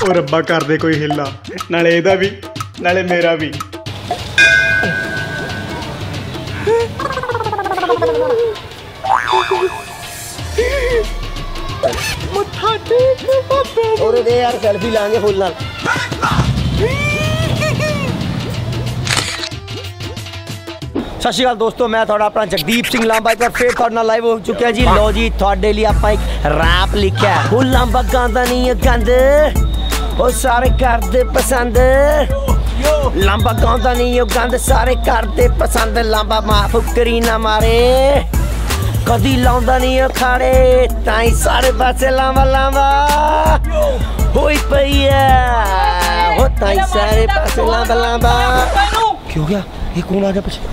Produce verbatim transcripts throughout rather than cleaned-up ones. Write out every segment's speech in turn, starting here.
ओ रब्बा कर दे कोई हिला, नाले एदा भी नाले मेरा भी। और दे यार सेल्फी लाएंगे फुल नाल। सत श्री अकाल दोस्तों, मैं थोड़ा अपना जगदीप सिंह लांबा एक बार फिर थोड़े नाल लाइव हो चुका है जी। लो जी थोड़े लिए आप एक रैप लिखा है। वो लांबा गांदा नहीं है गंद, वो सारे करते पसंद। लांबा गांदा नहीं है गंद, सारे करते पसंद। लांबा मां फुकरी ना मारे, कदी लाउंदा नहीं है खाड़े, ताई सारे पासे लांबा लांबा होई पई है। हो ताई सारे पासे लांबा लांबा। क्यों गया ये कौन आ गया पीछे?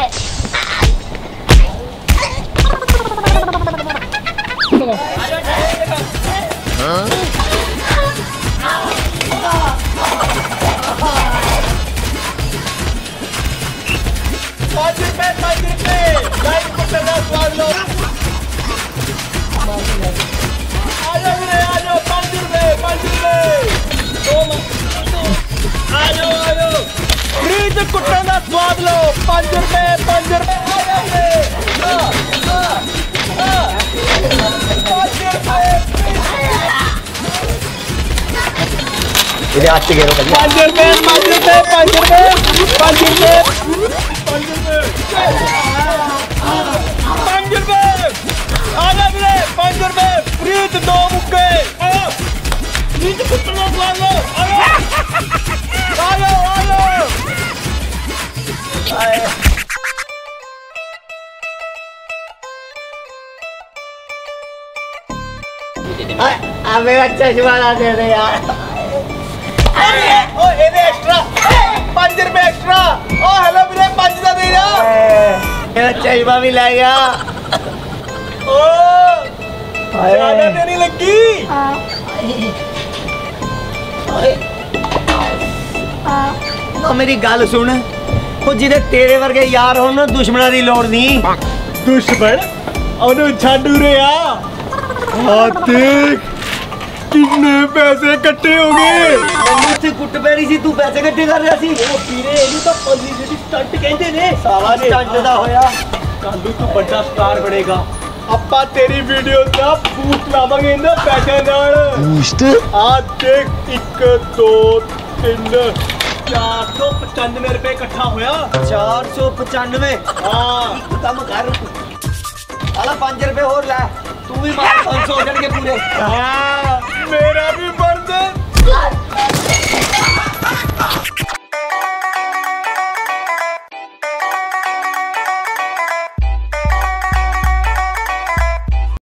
कुत्ते का स्वाद लो, पांच रुपए पांच रुपए इधर आते गए पांच रुपए पांच रुपए पांच रुपए पांच रुपए पांच रुपए पांच रुपए आजा मेरे पांच रुपए फ्रीज दो मुक्के नीचे कुत्ते का स्वाद लो। आयो आयो आ मेरा चश्मा ला दे दे यार। अरे ओ ये एक्स्ट्रा पांच रुपए एक्स्ट्रा। ओ हेलो मेरे पांच दा दे यार, मेरा चश्मा भी ले गया। ओ ज्यादा देनी लगी। ना मेरी गल सुन, ਉਹ ਜਿਹਦੇ ਤੇਰੇ ਵਰਗੇ ਯਾਰ ਹੋਣ ਨਾ ਦੁਸ਼ਮਣਾਂ ਦੀ ਲੋੜ ਨਹੀਂ। दुश्मन ਉਹਨੂੰ ਛੱਡ ਰਿਆ। ਆ ਦੇਖ ਕਿੰਨੇ ਪੈਸੇ ਇਕੱਠੇ ਹੋ ਗਏ। ਮੈਨੂੰ ਤੇ ਕੁੱਟ ਪੈਰੀ ਸੀ, ਤੂੰ ਪੈਸੇ ਇਕੱਠੇ ਕਰ ਰਿਹਾ ਸੀ। ਉਹ ਵੀਰੇ ਇਹਨੂੰ ਤਾਂ ਪਬਲਿਸਿਟੀ ਸਟੰਟ ਕਹਿੰਦੇ ਨੇ। ਸਾਲਾ ਸਟੰਟ ਦਾ ਹੋਇਆ, ਕੱਲ ਨੂੰ ਤੂੰ ਵੱਡਾ ਸਟਾਰ ਬਣੇਗਾ। ਆਪਾਂ ਤੇਰੀ ਵੀਡੀਓ ਦਾ ਬੂਸਟ ਲਾਵਾਂਗੇ ਇਹਨਾਂ ਪੈਸਿਆਂ ਨਾਲ। ਬੂਸਟ ਆ ਦੇਖ ਇੱਕ ਦੋ ਤਿੰਨ चार सौ पचानवे रुपए इकट्ठा होया। चार सौ पचानवे हाँ कम कर साला पांच रुपए और ला, तू भी मार पांच सौ हो जाएंगे पूरे। हाँ मेरा भी